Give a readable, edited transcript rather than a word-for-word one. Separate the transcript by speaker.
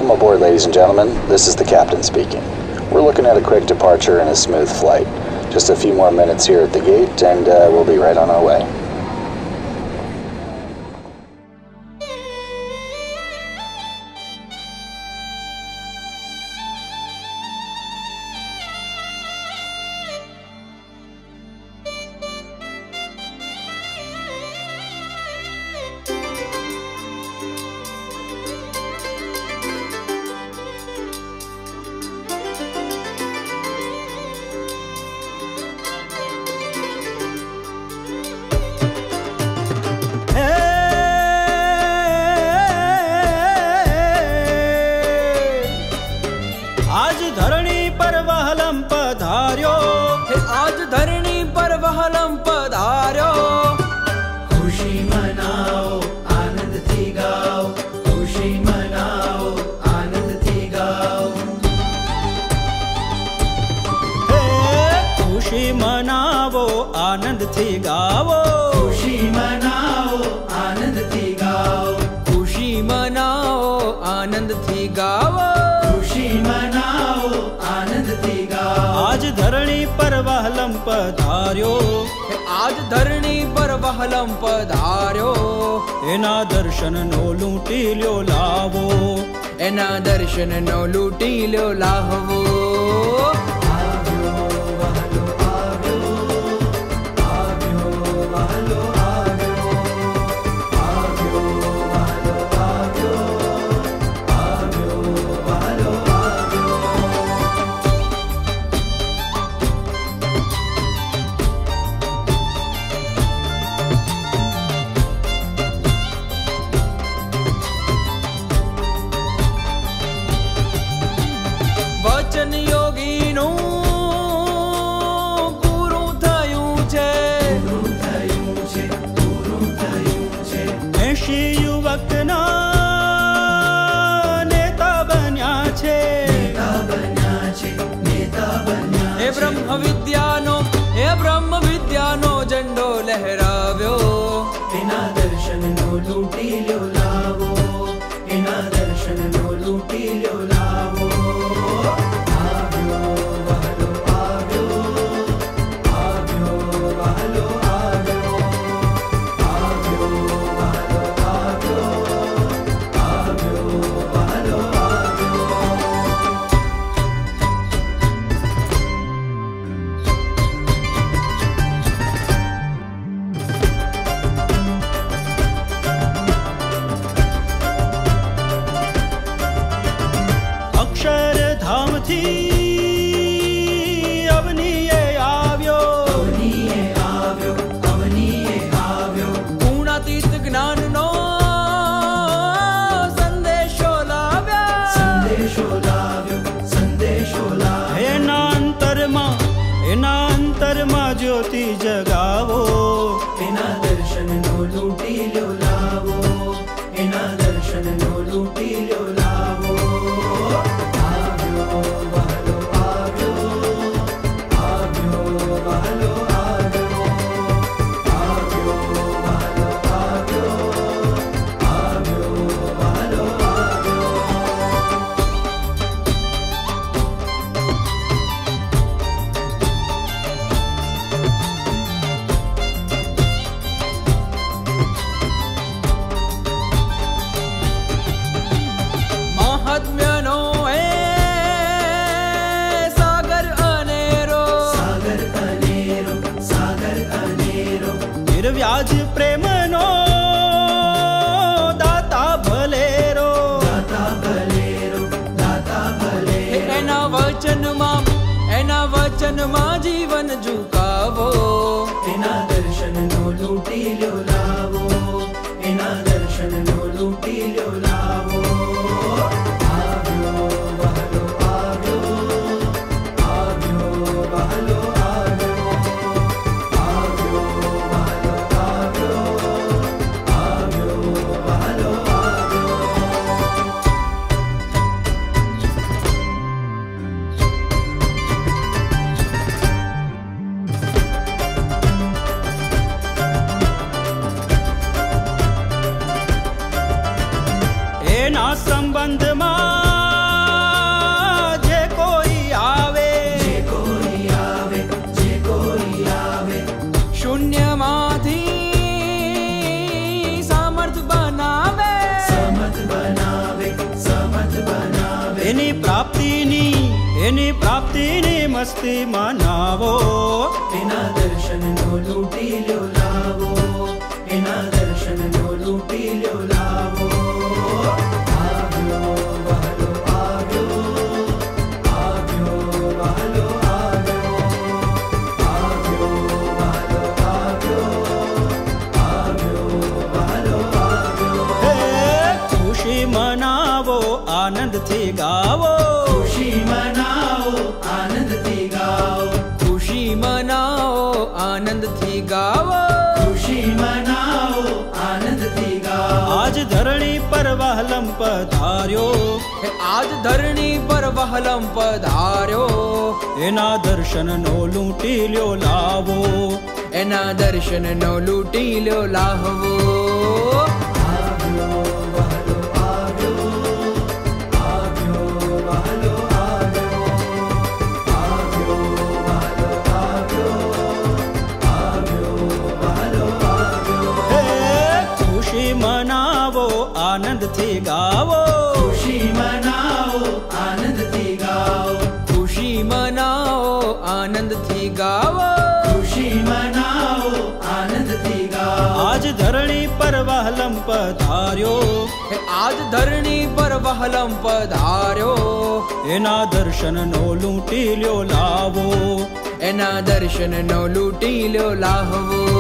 Speaker 1: Welcome aboard, ladies and gentlemen. This is the captain speaking. We're looking at a quick departure and a smooth flight. Just a few more minutes here at the gate and we'll be right on our way.
Speaker 2: आज धरणी पर वहलम पधार्यो,
Speaker 3: आज धरणी पर वहलम पधार्यो।
Speaker 4: खुशी मनाओ, आनंद थी गाओ, खुशी मनाओ, आनंद थी गाओ।
Speaker 2: खुशी मनावो आनंद थी गावो,
Speaker 4: खुशी मनाओ, आनंद थी गाओ,
Speaker 3: खुशी मनाओ आनंद थी गावो,
Speaker 4: खुशी मनाओ, आनंद थी गाओ।
Speaker 2: आज धरणी पर वहलम पधार्यो,
Speaker 3: आज धरणी पर वहलम पधार्यो।
Speaker 2: एना दर्शन नो लूटी ल्यो लावो,
Speaker 3: एना दर्शन नो लूटी ल्यो लावो। वचन योगीનું પૂરું થયું છે,
Speaker 4: પૂરું થયું છે, પૂરું થયું છે।
Speaker 2: 80 યુવકના નેતા બન્યા છે,
Speaker 4: નેતા બન્યા છે, નેતા બન્યા
Speaker 3: હે
Speaker 4: છે।
Speaker 3: બ્રહ્મ વિદ્યાનો ઝંડો લહેરાવ્યો।
Speaker 4: એના દર્શનનો લૂટી લ્યો લાવો, એના દર્શનનો લૂટી લ્યો લાવો।
Speaker 2: અક્ષરધામથી અવનીએ આવ્યો,
Speaker 4: અવનીએ આવ્યો, અવનીએ આવ્યો।
Speaker 3: ગુણાતીત જ્ઞાનનો સંદેશો લાવ્યા,
Speaker 4: સંદેશો લાવ્યો, સંદેશો લાવ્યો।
Speaker 2: એના અંતરમાં જ્યોતિ જગાવો,
Speaker 4: એના દર્શનનો લૂટી લ્યો લાવો, એના દર્શનનો લૂટી લ્યો લાવો। આવ્યો વહાલો આવ્યો, આવ્યો વહાલો આવ્યો, આવ્યો વહાલો આવ્યો, આવ્યો વહાલો આવ્યો।
Speaker 3: મહાત્મ્યનો એ સાગર અનેરો,
Speaker 4: સાગર અનેરો, સાગર અનેરો।
Speaker 2: નિર્વ્યાજ પ્રેમનો દાતા ભલેરો,
Speaker 4: દાતા ભલેરો, દાતા ભલેરો।
Speaker 3: એના વચનમાં જીવન ઝુકાવો।
Speaker 4: એના દર્શનનો લૂટી લ્યો લાવો, એના દર્શનનો લૂટી લ્યો લાવો। આવ્યો વહાલો આવ્યો, આવ્યો વહાલો આવ્યો, આવ્યો વહાલો આવ્યો, આવ્યો વહાલો આવ્યો।
Speaker 2: એના સંબંધમાં
Speaker 3: માંથી સમર્થ બનાવે,
Speaker 4: સમર્થ બનાવે, સમર્થ બનાવે.
Speaker 2: એની પ્રાપ્તિની મસ્તી મનાવો.
Speaker 4: એના દર્શનનો લૂટી લ્યો લાવો, એના દર્શનનો લૂટી લ્યો લાવો. આવ્યો વહાલો આવ્યો, આવ્યો વહાલો આવ્યો, આવ્યો વહાલો આવ્યો, આવ્યો વહાલો આવ્યો.
Speaker 2: હે ખુશી મનાવો, આનંદથી ગાવો.
Speaker 4: ખુશી મનાવો, આનંદથી ગાઓ,
Speaker 3: ખુશી મનાવો, આનંદથી ગાવો.
Speaker 4: ખુશી મનાવો, આનંદથી ગાઓ.
Speaker 2: આજ ધરણી પર વહલમ પધાર્યો,
Speaker 3: હે આજ ધરણી પર વહલમ પધાર્યો,
Speaker 2: એના દર્શનનો લૂંટી લ્યો લાવો.
Speaker 3: એના દર્શનનો લૂંટી લ્યો લાહવો.
Speaker 4: આવ્યો વહાલો આવ્યો, આવ્યો વહાલો આવ્યો, આવ્યો વહાલો આવ્યો, આવ્યો વહાલો આવ્યો.
Speaker 2: હે ખુશી મનાવો, આનંદથી ગાવો.
Speaker 4: ખુશી મનાવો, આનંદથી ગાઓ,
Speaker 3: ખુશી મનાવો, આનંદથી ગાવો.
Speaker 4: ખુશી મનાવો, આનંદથી ગાઓ.
Speaker 2: આજ ધરણી પર વહલમ પધાર્યો,
Speaker 3: હે આજ ધરણી પર વહલમ પધાર્યો,
Speaker 2: એના દર્શનનો લૂંટી લ્યો લાવો.
Speaker 3: એના દર્શનનો લૂંટી લ્યો લાહવો.